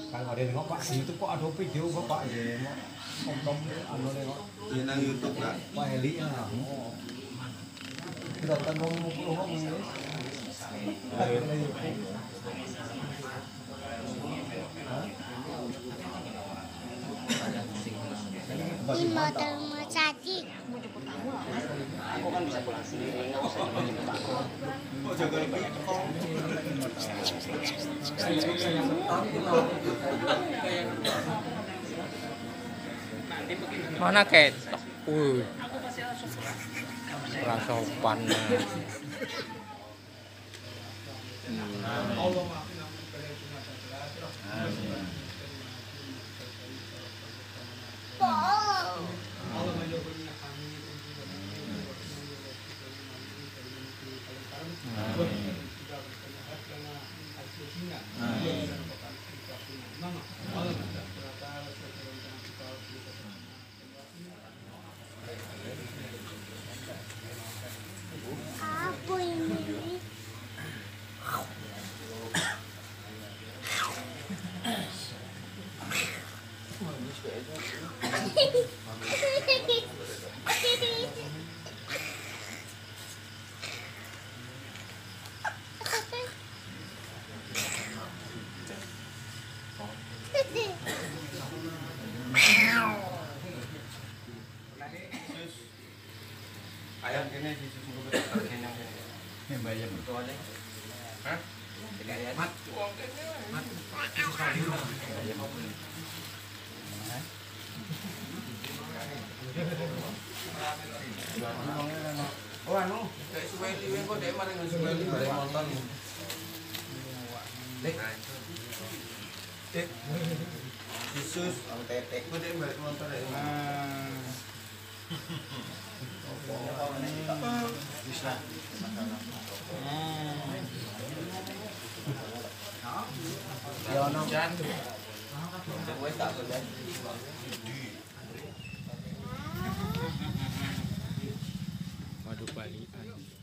Kalau ada nengok Pak di YouTube kok ada video Bapak ya mau anu nengok di nang YouTube Kak. Pak Heli ya. Oh. Kita kan mau ngomong ini. Ini motor mau caci. Aku kan bisa pulang sendiri, nggak usah jemput aku. Kok jaga Mana ketok? Kurang sopan. Apa ini? ayam kene di susu betul kenyang kene. Ya bayam. Itu aja. Hah? Mat. Mat. Oh anu, kayak suwe liwe kok dek mari suwe liwe nonton. Dek. Dek. Yesus, ang tetek ko dek balik nonton ya. Bisa. Ya ono. Wes tak boleh. Waduh balikan.